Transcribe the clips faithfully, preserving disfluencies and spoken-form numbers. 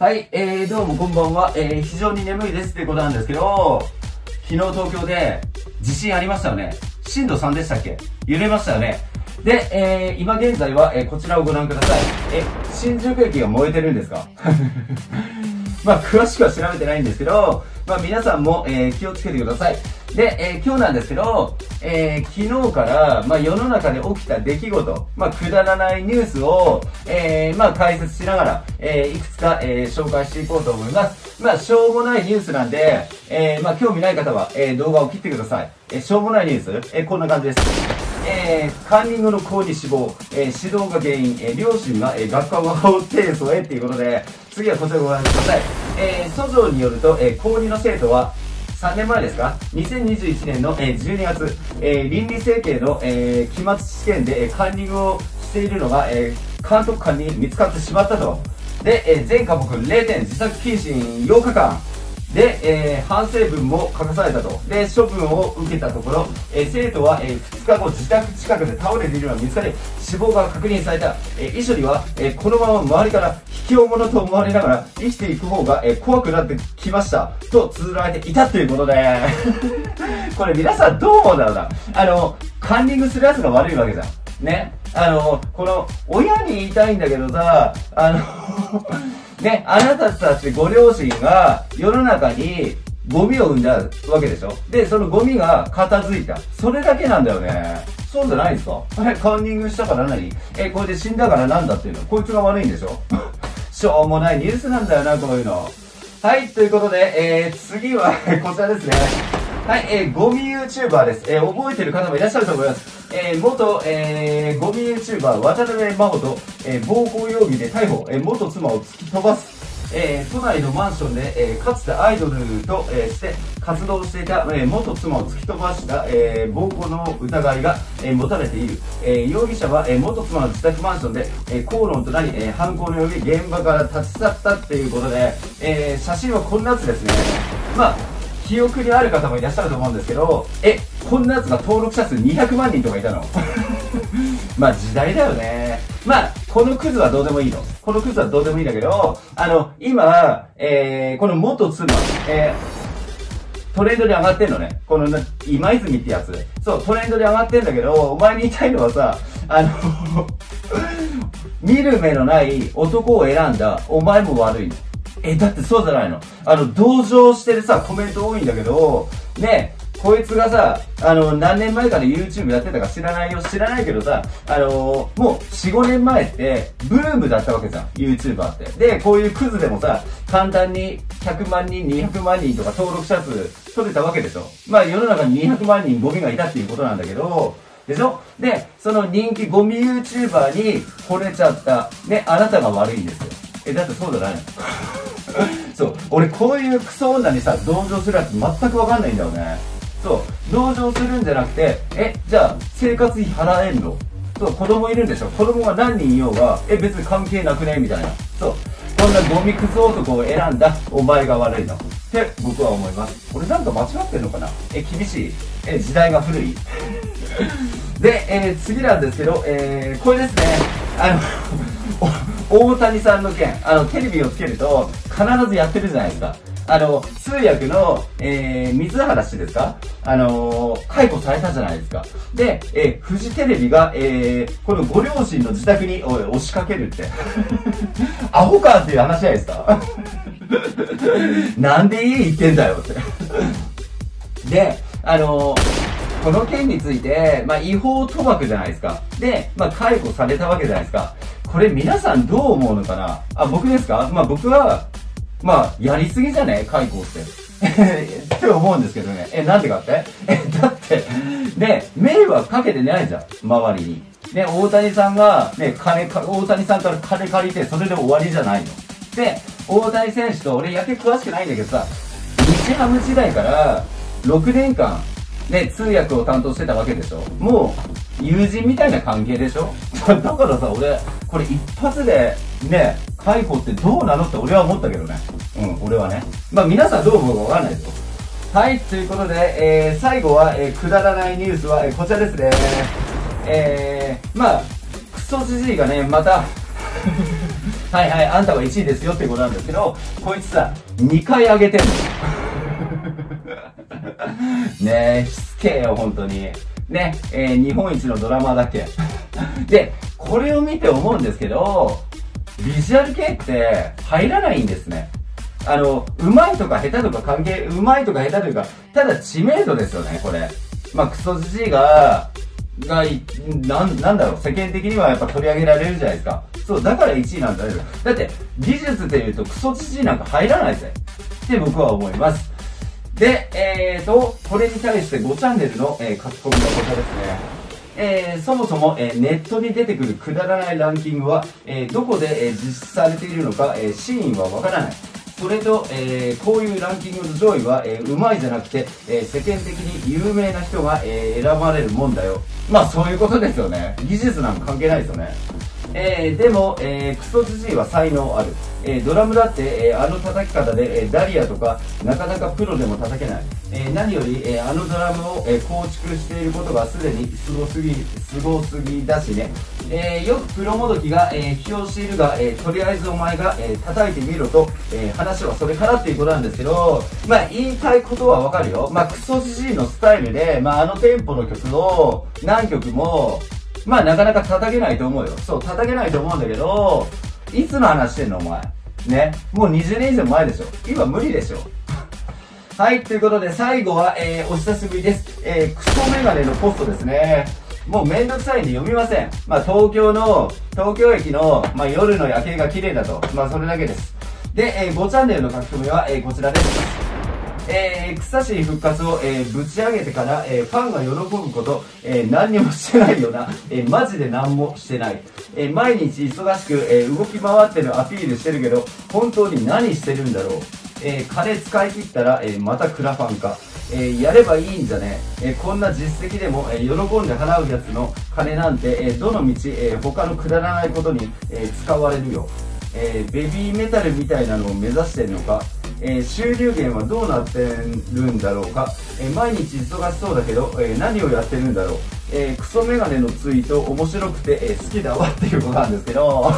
はい、えー、どうもこんばんは。えー、非常に眠いですってことなんですけど、昨日東京で地震ありましたよね。震度さんでしたっけ？揺れましたよね。で、えー、今現在は、えー、こちらをご覧ください。え、新宿駅が燃えてるんですか？まあ、詳しくは調べてないんですけど、まあ、皆さんも、えー、気をつけてください。で、えー、今日なんですけど、えー、昨日から、まあ、世の中で起きた出来事、まあ、くだらないニュースを、えー、まあ、解説しながら、えー、いくつか、えー、紹介していこうと思います。まあ、しょうもないニュースなんで、えー、まあ、興味ない方は、えー、動画を切ってください。えー、しょうもないニュース、えー、こんな感じです。えー、カンニングの子に死亡、えー、指導が原因、えー、両親が、えー、学科側を提訴へっていうことで、次はこちらをご覧ください。えー、訴状によると、えー、高にの生徒は、さんねんまえですか ?にせんにじゅういちねんの、えー、じゅうにがつ、えー、倫理整形の、えー、期末試験で、えー、カンニングをしているのが、えー、監督官に見つかってしまったと。で、えー、全科目れいてん、自殺謹慎ようかかん。で、えー、反省文も書かされたと。で、処分を受けたところ、えー、生徒は、えー、ふつかご自宅近くで倒れているのが見つかり、死亡が確認された。えー、遺書には、えー、このまま周りから卑怯者と思われながら生きていく方が、えー、怖くなってきました。と綴られていたということで、これ皆さんどう思うんだろうな。あの、カンニングする奴が悪いわけじゃん。ね。あの、この、親に言いたいんだけどさ、あの、ね、あなたたちご両親が世の中にゴミを生んだわけでしょ。で、そのゴミが片付いた。それだけなんだよね。そうじゃないですか？え、カンニングしたから何？え、これで死んだからなんだっていうの？こいつが悪いんでしょ？しょうもないニュースなんだよな、こういうの。はい、ということで、えー、次はこちらですね。はい、えー、ゴミ YouTuber です。えー、覚えてる方もいらっしゃると思います。えー、元、えー、ゴミ YouTuber 渡辺真帆と、えー、暴行容疑で逮捕、えー、元妻を突き飛ばす、えー、都内のマンションで、えー、かつてアイドルと、えー、して活動していた、えー、元妻を突き飛ばした、えー、暴行の疑いが、えー、持たれている、えー、容疑者は、えー、元妻の自宅マンションで、えー、口論となり、えー、犯行に及び現場から立ち去ったっていうことで、えー、写真はこんなやつですね。まあ記憶にある方もいらっしゃると思うんですけど、え、こんなやつが登録者数にひゃくまんにんとかいたの？まあ時代だよね。まあ、このクズはどうでもいいの。このクズはどうでもいいんだけど、あの、今、えー、この元妻、えー、トレンドに上がってんのね。この、今泉ってやつ。そう、トレンドに上がってんだけど、お前に言いたいのはさ、あの、見る目のない男を選んだお前も悪いの。え、だってそうじゃないの？あの、同情してるさ、コメント多いんだけど、ね、こいつがさ、あの、何年前から YouTube やってたか知らないよ、知らないけどさ、あのー、もうよん、ごねんまえって、ブームだったわけじゃん、YouTuber って。で、こういうクズでもさ、簡単にひゃくまんにん、にひゃくまんにんとか登録者数取れたわけでしょ。まあ世の中ににひゃくまんにんゴミがいたっていうことなんだけど、でしょ？で、その人気ゴミ YouTuber に惚れちゃった、ね、あなたが悪いんですよ。え、だってそうじゃないの？そう、俺こういうクソ女にさ、同情するやつ全くわかんないんだよね。そう、同情するんじゃなくて、え、じゃあ、生活費払えんの？そう、子供いるんでしょ？子供が何人いようが、え、別に関係なくねみたいな。そう、こんなゴミクソ男を選んだお前が悪いの。って僕は思います。俺なんか間違ってんのかな？え、厳しい？え、時代が古い？で、えー、次なんですけど、えー、これですね。あの、大谷さんの件、あの、テレビをつけると、必ずやってるじゃないですか。あの、通訳の、えー、水原氏ですか？あのー、解雇されたじゃないですか。で、えー、フジテレビが、えー、このご両親の自宅におい押しかけるって。アホかっていう話じゃないですか。なんで家行ってんだよって。で、あのー、この件について、まあ、違法賭博じゃないですか。で、まあ、解雇されたわけじゃないですか。これ皆さんどう思うのかな？あ、僕ですか？まあ僕は、まあ、やりすぎじゃね？解雇って。って思うんですけどね。え、なんでかって？え、だって、ね、迷惑かけてないじゃん。周りに。ね、大谷さんが、ね、金か、大谷さんから金借りて、それで終わりじゃないの。で、大谷選手と、俺野球詳しくないんだけどさ、日ハム時代からろくねんかん、ね、通訳を担当してたわけでしょ。もう、友人みたいな関係でしょ。だからさ、俺、これ一発で、ね、解雇ってどうなのって俺は思ったけどね。うん、俺はね。まあ皆さんどう思うかわかんないですよ。はい、ということで、えー、最後は、えー、くだらないニュースは、えー、こちらですね。えー、まあ、クソじじいがね、また、 はいはい、あんたはいちいですよってことなんですけど、こいつさ、にかい上げてんの。ねえ、しつけえよ、本当に。ね、えー、日本一のドラマーだっけ。で、これを見て思うんですけど、ビジュアル系って入らないんですね。あの、うまいとか下手とか関係、うまいとか下手というか、ただ知名度ですよね、これ。まあ、クソじじいが、が、なん、なんだろう、世間的にはやっぱ取り上げられるじゃないですか。そう、だからいちいなんだよ。だって、技術で言うとクソじじいなんか入らないぜ。って僕は思います。で、えーと、これに対してごチャンネルの、えー、書き込みのこちらですね。えー、そもそも、えー、ネットに出てくるくだらないランキングは、えー、どこで、えー、実施されているのか、えー、真意はわからない。それと、えー、こういうランキングの上位は、えー、うまいじゃなくて、えー、世間的に有名な人が、えー、選ばれるもんだよ。まあそういうことですよね。技術なんか関係ないですよね。えー、でも、えー、クソじじいは才能ある。えー、ドラムだって、えー、あの叩き方で、えー、ダリアとか、なかなかプロでも叩けない。えー、何より、えー、あのドラムを、えー、構築していることがすでにすごすぎ、すごすぎだしね。えー、よくプロもどきが、えー、批評しているが、えー、とりあえずお前が、えー、叩いてみろと、えー、話はそれからっていうことなんですけど、まあ言いたいことはわかるよ。まあクソじじいのスタイルで、まああのテンポの曲を何曲も、まあなかなか叩けないと思うよ。そう、叩けないと思うんだけど、いつの話してんのお前。ね。もうにじゅうねん以上前でしょ。今無理でしょ。はい、ということで最後は、えー、お久しぶりです。えー、クソメガネのポストですね。もうめんどくさいんで読みません。まあ東京の、東京駅の、まあ夜の夜景が綺麗だと。まあそれだけです。で、えー、ごチャンネルの書き込みは、えー、こちらです。えー、エクサシー復活を、えー、ぶち上げてから、えー、ファンが喜ぶこと、えー、何にもしてないよな。えー、マジで何もしてない。えー、毎日忙しく、えー、動き回ってるアピールしてるけど、本当に何してるんだろう。えー、金使い切ったら、えー、またクラファンか。えー、やればいいんじゃねえー、こんな実績でも、えー、喜んで払うやつの金なんて、えー、どの道、えー、他のくだらないことに、えー、使われるよ。えー、ベビーメタルみたいなのを目指してるのか。えー、収入源はどうなってるんだろうか。えー、毎日忙しそうだけど、えー、何をやってるんだろう。えー、クソメガネのツイート面白くて、えー、好きだわっていうことなんですけど、こ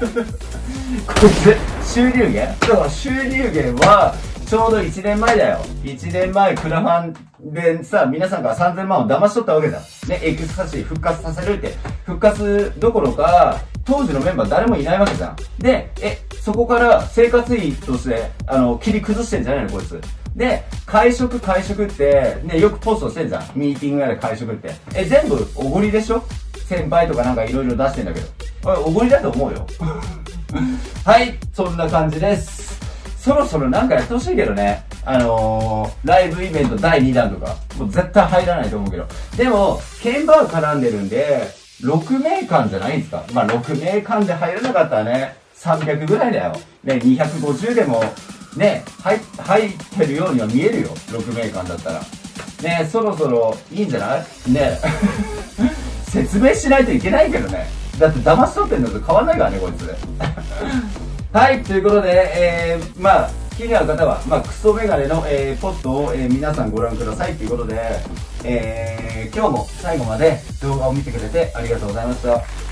いつ、収入源だから収入源は、ちょうどいちねんまえだよ。いちねんまえクラファンでさ、皆さんからさんぜんまんを騙し取ったわけだ。ね、エクスタシー復活させるって。復活どころか、当時のメンバー誰もいないわけじゃん。で、え、そこから生活費として、あの、切り崩してんじゃないのこいつ。で、会食会食って、ね、よくポストしてんじゃん。ミーティングやで会食って。え、全部おごりでしょ先輩とかなんかいろいろ出してんだけど。おごりだと思うよ。はい、そんな感じです。そろそろなんかやってほしいけどね。あのー、ライブイベントだいにだんとか。もう絶対入らないと思うけど。でも、鍵盤絡んでるんで、ろくめいかんじゃないんですか。まあ、ろくめいかんで入らなかったらね、さんびゃくぐらいだよ。ね、にひゃくごじゅうでも、ね、入、入ってるようには見えるよ。ろくめいかんだったら。ね、そろそろいいんじゃないね。説明しないといけないけどね。だって騙し取ってんのと変わんないからね、こいつ。はい、ということで、えー、まあ、気になる方は、まあ、クソメガネの、えー、ポストを、えー、皆さんご覧くださいということで、えー、今日も最後まで動画を見てくれてありがとうございました。